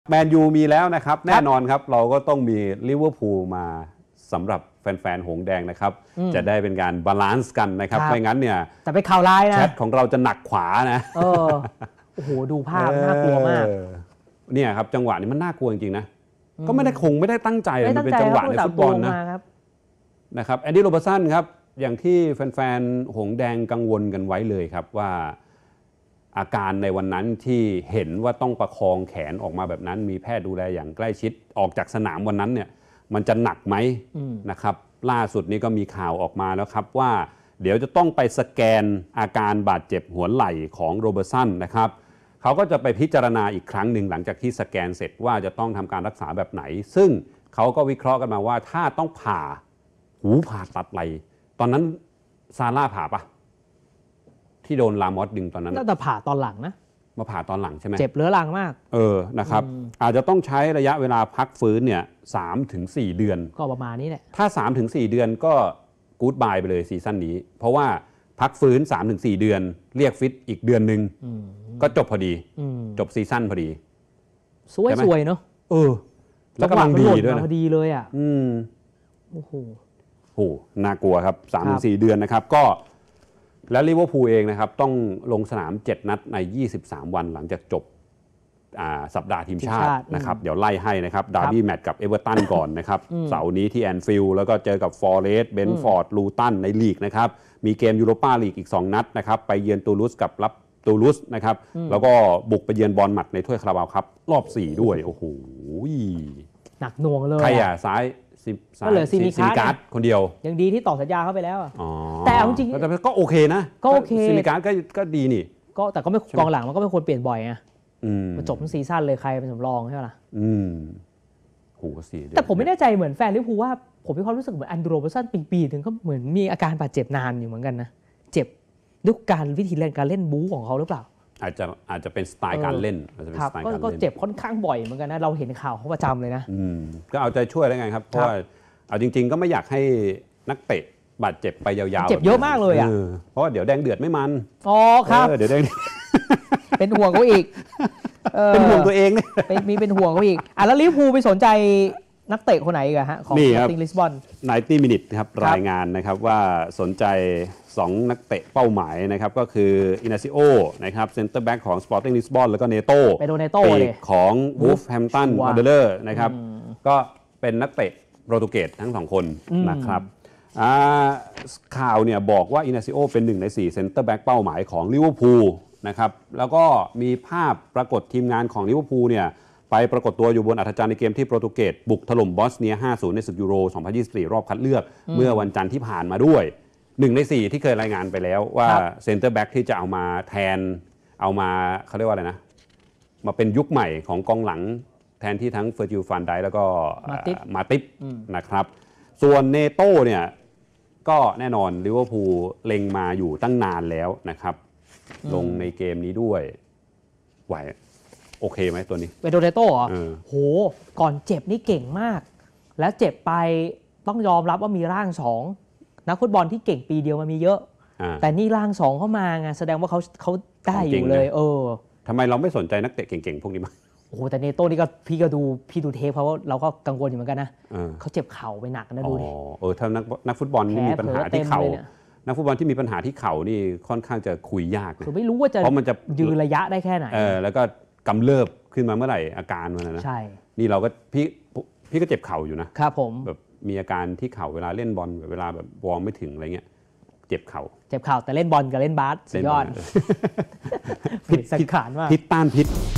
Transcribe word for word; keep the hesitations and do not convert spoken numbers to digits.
แมนยูมีแล้วนะครับแน่นอนครับเราก็ต้องมีลิเวอร์พูลมาสำหรับแฟนๆหงแดงนะครับจะได้เป็นการบาลานซ์กันนะครับไม่งั้นเนี่ยแต่ไปข่าวร้ายนะแชทของเราจะหนักขวานะเออโอ้โหดูภาพน่ากลัวมากเนี่ยครับจังหวะนี้มันน่ากลัวจริงๆนะก็ไม่ได้คงไม่ได้ตั้งใจมันเป็นจังหวะในฟุตบอลนะนะครับแอนดี้โรเบอร์สันครับอย่างที่แฟนๆหงแดงกังวลกันไว้เลยครับว่าอาการในวันนั้นที่เห็นว่าต้องประคองแขนออกมาแบบนั้นมีแพทย์ดูแลอย่างใกล้ชิดออกจากสนามวันนั้นเนี่ยมันจะหนักไหมนะครับล่าสุดนี้ก็มีข่าวออกมาแล้วครับว่าเดี๋ยวจะต้องไปสแกนอาการบาดเจ็บหัวไหล่ของโรเบอร์สันนะครับเขาก็จะไปพิจารณาอีกครั้งหนึ่งหลังจากที่สแกนเสร็จว่าจะต้องทำการรักษาแบบไหนซึ่งเขาก็วิเคราะห์กันมาว่าถ้าต้องผ่าหูผ่าตัดไหล่ตอนนั้นซาร่าผ่าปะที่โดนลามอสดึงตอนนั้นน่าจะผ่าตอนหลังนะมาผ่าตอนหลังใช่ไหมเจ็บเรื้อรังมากเออนะครับอาจจะต้องใช้ระยะเวลาพักฟื้นเนี่ยสามถึงสี่เดือนก็ประมาณนี้แหละถ้า สามถึงสี่ เดือนก็กู๊ดบายไปเลยซีซั่นนี้เพราะว่าพักฟื้น สามถึงสี่ เดือนเรียกฟิตอีกเดือนนึงก็จบพอดีจบซีซั่นพอดีสวยๆเนาะเออแล้วกำลังดีด้วยนะพอดีเลยอ่ะอืมโอ้โหโหน่ากลัวครับ สามถึงสี่ เดือนนะครับก็แล้วลิเวอร์พูลเองนะครับต้องลงสนามเจ็ดนัดในยี่สิบสามวันหลังจากจบสัปดาห์ทีมชาตินะครับเดี๋ยวไล่ให้นะครับดาร์บี้แมตช์กับเอเวอร์ตันก่อนนะครับเสาร์นี้ที่แอนฟิลด์แล้วก็เจอกับฟอเรสต์เบนฟอร์ดลูตันในลีกนะครับมีเกมยูโรปาลีกอีกสองนัดนะครับไปเยือนตูลูสกับรับตูลูสนะครับแล้วก็บุกไปเยือนบอร์นมัธในถ้วยคาราบาวครับรอบสี่ด้วยโอ้โหหนักหน่วงเลยใครอ่ะซ้ายก็เหลือซีมิการ์ดคนเดียวยังดีที่ต่อสัญญาเข้าไปแล้วแต่จริงๆก็โอเคนะก็โอเคซีมิการ์ดก็ดีนี่ก็แต่ก็ไม่กองหลังมันก็ไม่ควรเปลี่ยนบ่อยไงมันจบทั้งซีซั่นเลยใครเป็นสำรองใช่ไหมล่ะอืมโหสีแต่ผมไม่แน่ใจเหมือนแฟนลิเวอร์พูลว่าผมมีความรู้สึกเหมือนอันโดรเบอร์สันปีๆถึงก็เหมือนมีอาการบาดเจ็บนานอยู่เหมือนกันนะเจ็บด้วยการวิธีเล่นการเล่นบู๊ของเขาหรือเปล่าอาจจะอาจจะเป็นสไตล์การเล่นครับก็เจ็บค่อนข้างบ่อยเหมือนกันนะเราเห็นข่าวเขาประจำเลยนะก็เอาใจช่วยแล้วไงครับเพราะว่าเอาจริงๆก็ไม่อยากให้นักเตะบาดเจ็บไปยาวๆเจ็บเยอะมากเลยอ่ะเพราะว่าเดี๋ยวแดงเดือดไม่มันอ๋อครับเดี๋ยวแดงเป็นห่วงเขาอีกเป็นห่วงตัวเองเนี่ยมีเป็นห่วงเขาอีกอ่ะแล้วลิเวอร์พูลไปสนใจนักเตะคนไหนกันฮะของสปอร์ติ้งลิสบอนไนน์ตี้มินิทครับรายงานนะครับว่าสนใจสองนักเตะเป้าหมายนะครับก็คืออินาซิโอนะครับเซ็นเตอร์แบ็กของ Sporting Lisbon แล้วก็เนโต้ไปโดเนโต้เลยของวูฟแฮมป์ตันวอนเดอร์นะครับก็เป็นนักเตะโปรตุเกสทั้งสองคนนะครับข่าวเนี่ยบอกว่าอินาซิโอเป็นหนึ่งในสี่เซ็นเตอร์แบ็กเป้าหมายของลิเวอร์พูลนะครับแล้วก็มีภาพปรากฏทีมงานของลิเวอร์พูลเนี่ยไปปรากฏตัวอยู่บนอัธจันทร์ในเกมที่โปรตุเกสบุกถล่มบอสเนีย ห้าศูนย์ ในศึกยูโร สองพันยี่สิบสี่ รอบคัดเลือกเมื่อวันจันทร์ที่ผ่านมาด้วยหนึ่งในสี่ที่เคยรายงานไปแล้วว่าเซ็นเตอร์แบ็กที่จะเอามาแทนเอามาเขาเรียกว่าอะไรนะมาเป็นยุคใหม่ของกองหลังแทนที่ทั้งเฟอร์จิลฟานไดแล้วก็มาติปนะครับส่วนเนโต้เนี่ยก็แน่นอนลิเวอร์พูลเล็งมาอยู่ตั้งนานแล้วนะครับลงในเกมนี้ด้วยไหวโอเคไหมตัวนี้เปโดเนโต้เหรอโหก่อนเจ็บนี่เก่งมากแล้วเจ็บไปต้องยอมรับว่ามีร่างสองนักฟุตบอลที่เก่งปีเดียวมันมีเยอะแต่นี่ร่างสองเข้ามาไงแสดงว่าเขาเขาได้อยู่เลยเออทำไมเราไม่สนใจนักเตะเก่งๆพวกนี้มั้งโอ้โหแต่เนโต้นี่ก็พี่ก็ดูพี่ดูเทปเขาเราก็กังวลอยู่เหมือนกันนะเขาเจ็บเข่าไปหนักนะดูดิเออถ้านักนักฟุตบอลนี่มีปัญหาที่เข่านักฟุตบอลที่มีปัญหาที่เข่านี่ค่อนข้างจะคุยยากเลยคือไม่รู้ว่าจะเพราะมันจะยืนระยะได้แค่ไหนเออแล้วก็กำเริบขึ้นมาเมื่อไหร่อาการมันนะใช่นี่เราก็พี่พี่ก็เจ็บเข่าอยู่นะครับผมแบบมีอาการที่เข่าเวลาเล่นบอลเวลาแบบวอร์มไม่ถึงอะไรเงี้ยเจ็บเข่าเจ็บเข่าแต่เล่นบอลกับเล่นบาสสุดยอดพิษสังขารมากพิษต้านพิษ